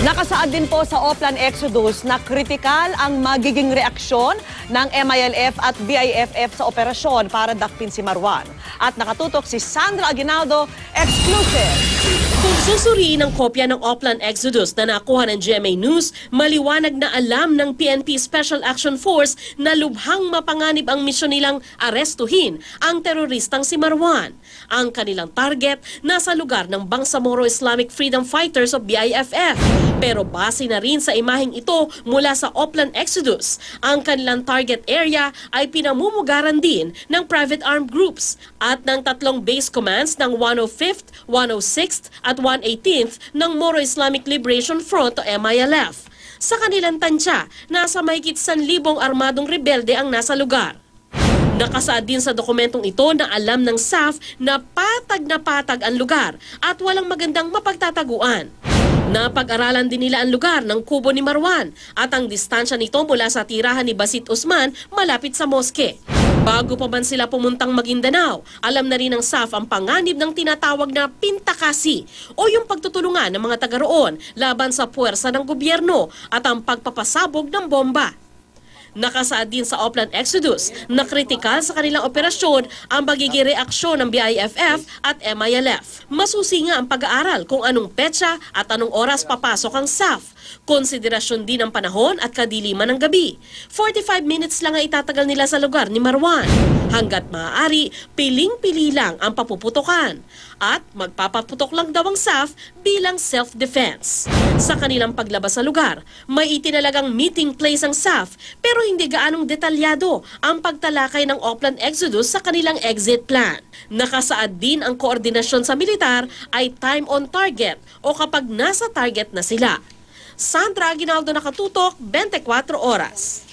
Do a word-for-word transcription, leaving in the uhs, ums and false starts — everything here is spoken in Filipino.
Nakasaad din po sa Oplan Exodus na kritikal ang magiging reaksyon ng M I L F at B I F F sa operasyon para dakpin si Marwan. At nakatutok si Sandra Aguinaldo, exclusive. Kung susuriin ang kopya ng Oplan Exodus na nakuha ng G M A News, maliwanag na alam ng P N P Special Action Force na lubhang mapanganib ang misyon nilang arestuhin ang teroristang si Marwan. Ang kanilang target nasa lugar ng Bangsamoro Islamic Freedom Fighters o B I F F. Pero base na rin sa imaheng ito mula sa Oplan Exodus, ang kanilang target area ay pinamumugaran din ng private armed groups at ng tatlong base commands ng one oh fifth, one oh sixth at one eighteenth ng Moro Islamic Liberation Front o M I L F. Sa kanilang tansya, nasa mahigit one thousand armadong rebelde ang nasa lugar. Nakasaad din sa dokumentong ito na alam ng S A F na patag na patag ang lugar at walang magandang mapagtataguan. Napag-aralan din nila ang lugar ng kubo ni Marwan at ang distansya nito mula sa tirahan ni Basit Usman malapit sa moske. Bago pa man sila pumuntang Maguindanao, alam na rin ng S A F ang panganib ng tinatawag na pintakasi o yung pagtutulungan ng mga taga roon laban sa puwersa ng gobyerno at ang pagpapasabog ng bomba. Nakasaad din sa Oplan Exodus na kritikal sa kanilang operasyon ang magiging reaksyon ng B I F F at M I L F. Masusi nga ang pag-aaral kung anong petsa at anong oras papasok ang S A F. Konsiderasyon din ang panahon at kadiliman ng gabi. forty-five minutes lang ang itatagal nila sa lugar ni Marwan. Hanggat maaari, piling-pili lang ang papuputukan. At magpapaputok lang daw ang S A F bilang self-defense. Sa kanilang paglabas sa lugar, may itinalagang meeting place ang S A F pero hindi gaanong detalyado ang pagtalakay ng Oplan Exodus sa kanilang exit plan. Nakasaad din ang koordinasyon sa militar ay time on target o kapag nasa target na sila. Sandra Aguinaldo, nakatutok, twenty-four oras.